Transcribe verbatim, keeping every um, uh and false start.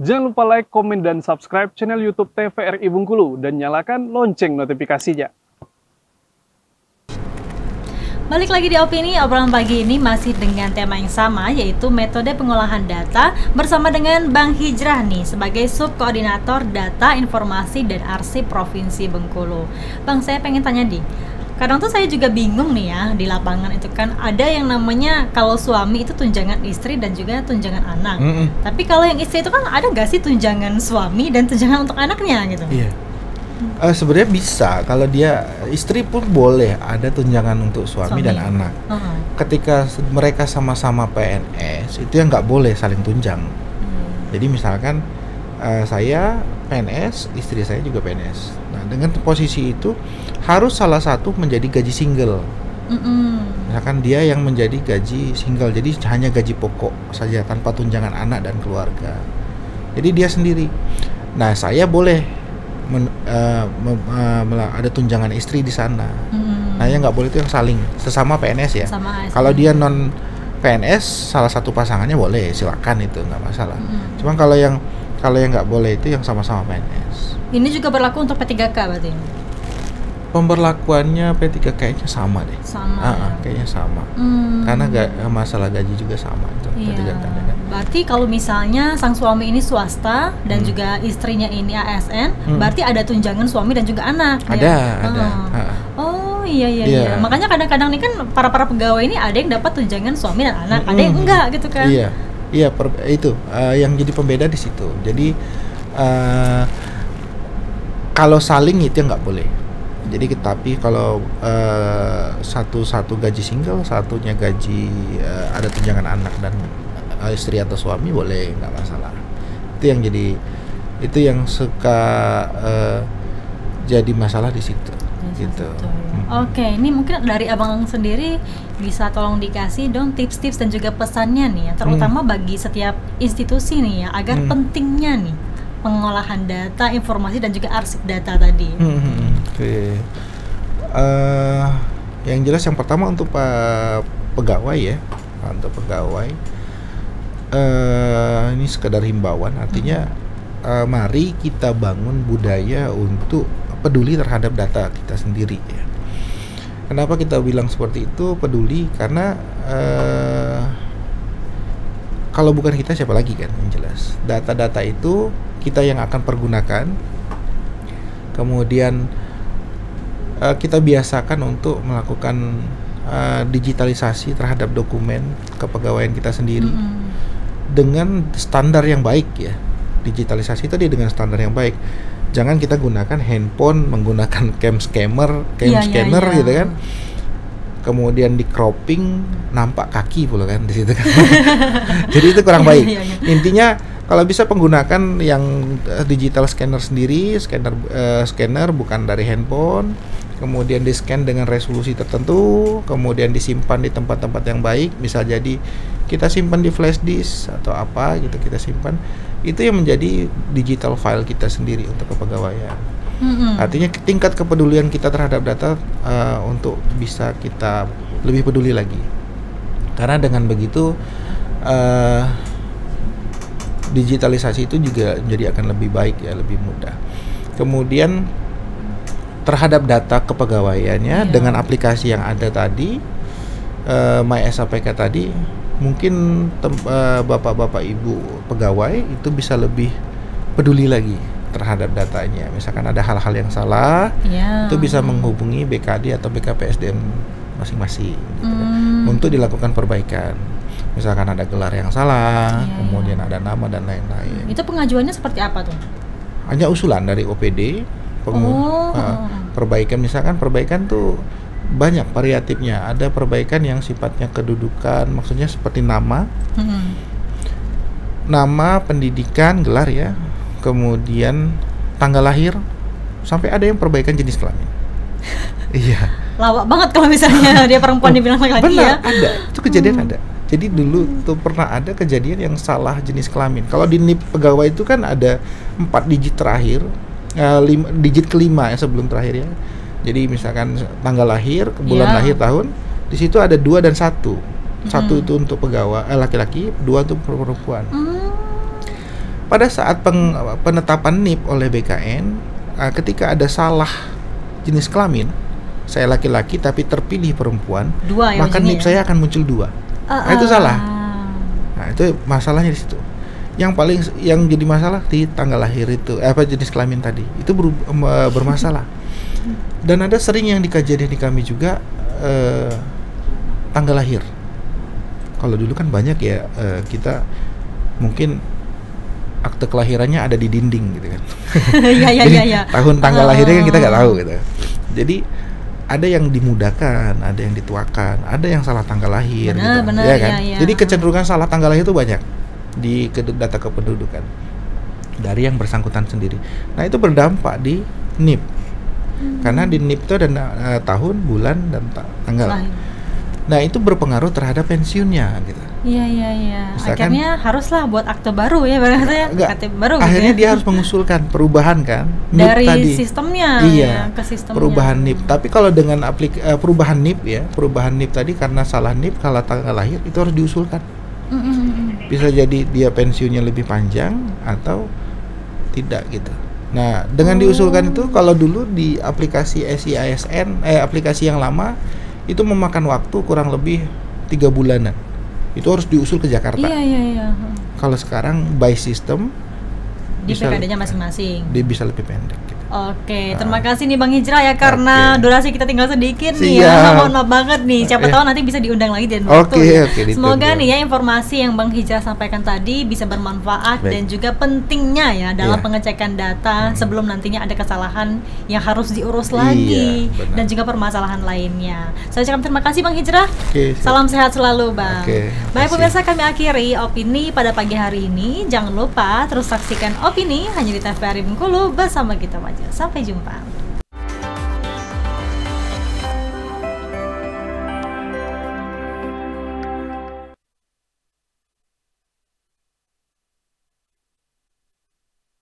Jangan lupa like, komen, dan subscribe channel YouTube T V R I Bengkulu dan nyalakan lonceng notifikasinya. Balik lagi di Opini, obrolan pagi ini masih dengan tema yang sama, yaitu metode pengolahan data bersama dengan Bang Hijrah nih sebagai Subkoordinator Data, Informasi, dan Arsip Provinsi Bengkulu. Bang, saya pengen tanya di, kadang tuh saya juga bingung nih ya, di lapangan itu kan ada yang namanya kalau suami itu tunjangan istri dan juga tunjangan anak. Mm-mm. Tapi kalau yang istri itu kan ada gak sih tunjangan suami dan tunjangan untuk anaknya gitu? Iya. Uh, sebenarnya bisa, kalau dia istri pun boleh ada tunjangan untuk suami, suami. dan anak. Uh-huh. Ketika mereka sama-sama P N S, itu yang nggak boleh saling tunjang. Hmm. Jadi misalkan uh, saya P N S, istri saya juga P N S. Nah, dengan posisi itu harus salah satu menjadi gaji single. Mm-mm. Misalkan dia yang menjadi gaji single, jadi hanya gaji pokok saja tanpa tunjangan anak dan keluarga. Jadi dia sendiri. Nah, saya boleh Men, uh, uh, ada tunjangan istri di sana. Hmm. Nah, yang nggak boleh itu yang saling sesama P N S ya. Kalau dia non P N S, salah satu pasangannya boleh, silakan, itu nggak masalah. Hmm. Cuma kalau yang kalau yang nggak boleh itu yang sama-sama P N S. Ini juga berlaku untuk P tiga K berarti? Pemberlakuannya P tiga K kayaknya sama deh. Sama. Ah, ya? Kayaknya sama. Hmm. Karena ga, masalah gaji juga sama itu. Iya. P tiga K kan. Berarti kalau misalnya sang suami ini swasta dan hmm. juga istrinya ini A S N, hmm. berarti ada tunjangan suami dan juga anak. Ada, ya? ada. Oh. oh iya iya yeah. iya. Makanya kadang-kadang nih kan para para pegawai ini ada yang dapat tunjangan suami dan anak, hmm. ada yang enggak gitu kan? Iya, iya per, itu uh, yang jadi pembeda di situ. Jadi uh, kalau saling itu nggak boleh. Jadi tapi kalau uh, satu-satu gaji single, satunya gaji uh, ada tunjangan anak dan uh, istri atau suami boleh, nggak masalah. Itu yang jadi itu yang suka uh, jadi masalah di situ. Ya, gitu. Hmm. Oke, ini mungkin dari abang sendiri bisa tolong dikasih dong tips-tips dan juga pesannya nih, ya, terutama hmm. bagi setiap institusi nih ya, agar hmm. pentingnya nih pengolahan data, informasi, dan juga arsip data tadi. Hmm, Oke, okay. uh, yang jelas yang pertama untuk pak pegawai ya, untuk pegawai uh, ini sekedar himbauan, artinya hmm. uh, mari kita bangun budaya untuk peduli terhadap data kita sendiri. Ya. Kenapa kita bilang seperti itu peduli? Karena uh, kalau bukan kita siapa lagi kan, yang jelas data-data itu kita yang akan pergunakan, kemudian uh, kita biasakan untuk melakukan uh, digitalisasi terhadap dokumen kepegawaian kita sendiri mm-hmm. dengan standar yang baik ya. Digitalisasi tadi dengan standar yang baik. Jangan kita gunakan handphone menggunakan cam scammer, cam yeah, scanner yeah, yeah. gitu kan. Kemudian di cropping nampak kaki pula kan di situ kan. Jadi itu kurang baik. Intinya kalau bisa penggunakan yang uh, digital scanner sendiri, scanner uh, scanner bukan dari handphone, kemudian di scan dengan resolusi tertentu, kemudian disimpan di tempat-tempat yang baik, bisa jadi kita simpan di flash disk atau apa gitu kita simpan, itu yang menjadi digital file kita sendiri untuk kepegawaian. Mm-hmm. Artinya tingkat kepedulian kita terhadap data uh, untuk bisa kita lebih peduli lagi, karena dengan begitu uh, digitalisasi itu juga menjadi akan lebih baik ya, lebih mudah. Kemudian terhadap data kepegawaiannya yeah. dengan aplikasi yang ada tadi, uh, My S A P K tadi, mungkin tem- uh, bapak-bapak ibu pegawai itu bisa lebih peduli lagi terhadap datanya. Misalkan ada hal-hal yang salah, yeah. itu bisa menghubungi B K D atau B K P S D M masing-masing gitu mm. kan, untuk dilakukan perbaikan. Misalkan ada gelar yang salah, yeah, kemudian yeah. ada nama dan lain-lain. Itu pengajuannya seperti apa tuh? Hanya usulan dari O P D, pengu- oh. uh, perbaikan. Misalkan perbaikan tuh banyak variatifnya. Ada perbaikan yang sifatnya kedudukan, maksudnya seperti nama, mm-hmm. nama, pendidikan, gelar ya, kemudian tanggal lahir, sampai ada yang perbaikan jenis kelamin. Iya. Lawak banget kalau misalnya dia perempuan dibilang laki-laki ya. Ada, itu kejadian hmm. ada. Jadi dulu tuh pernah ada kejadian yang salah jenis kelamin. Kalau di N I P pegawai itu kan ada empat digit terakhir, uh, lima, digit kelima ya sebelum terakhir ya. Jadi misalkan tanggal lahir, bulan yeah. lahir, tahun, di situ ada dua dan satu. Satu hmm. itu untuk pegawai eh, laki-laki, dua untuk perempuan. Hmm. pada saat peng, penetapan N I P oleh B K N, uh, ketika ada salah jenis kelamin, saya laki-laki tapi terpilih perempuan, dua ya, maka N I P ya? saya akan muncul dua. Uh, Nah, itu salah. uh. Nah, itu masalahnya di situ. Yang paling yang jadi masalah di tanggal lahir itu, eh, apa jenis kelamin tadi, itu ber, bermasalah. Dan ada sering yang di kajian di kami juga eh, tanggal lahir. Kalau dulu kan banyak ya, eh, kita mungkin akte kelahirannya ada di dinding gitu kan. Iya iya Jadi iya ya. tahun tanggal lahirnya kan kita nggak tahu gitu. Jadi ada yang dimudahkan, ada yang dituakan, ada yang salah tanggal lahir, Benar, gitu, benar, ya kan? ya, ya. Jadi kecenderungan salah tanggal lahir itu banyak di ke- data kependudukan dari yang bersangkutan sendiri. Nah itu berdampak di N I P, hmm. karena di N I P itu ada uh, tahun, bulan, dan ta- tanggal. Lahir. Nah itu berpengaruh terhadap pensiunnya, gitu. Iya iya iya. Misalkan- Akhirnya haruslah buat akte baru ya, berarti Enggak, K T P baru. akhirnya gitu dia ya? harus mengusulkan perubahan kan N I P Dari tadi. sistemnya Iya, ya, ke sistemnya. perubahan N I P. Tapi kalau dengan aplik uh, perubahan N I P ya, perubahan N I P tadi karena salah N I P, kalau tanggal lahir itu harus diusulkan. Mm, mm, mm. Bisa jadi dia pensiunnya lebih panjang atau tidak gitu. Nah, dengan Oh. diusulkan itu, kalau dulu di aplikasi S I A S N, eh aplikasi yang lama itu memakan waktu kurang lebih tiga bulanan. Itu harus diusul ke Jakarta. Iya iya iya. Kalau sekarang by system Di bisa- P K D-nya masing-masing. dia bisa lebih pendek gitu. Oke, Ah. terima kasih nih Bang Hijrah ya, karena Oke. durasi kita tinggal sedikit nih Siap. ya. Mohon maaf banget nih. Siapa Eh. tahu nanti bisa diundang lagi dan Oke, waktu ya. oke, ditunggu. Semoga nih ya informasi yang Bang Hijrah sampaikan tadi bisa bermanfaat Baik. dan juga pentingnya ya dalam Iya. pengecekan data Hmm. sebelum nantinya ada kesalahan yang harus diurus Iya, lagi benar. dan juga permasalahan lainnya. Saya ucapkan terima kasih Bang Hijrah. Oke, siap. Salam sehat selalu Bang. Oke, Baik makasih. pemirsa, kami akhiri opini pada pagi hari ini. Jangan lupa terus saksikan opini hanya di T V R I Bengkulu bersama kita aja. Sampai jumpa.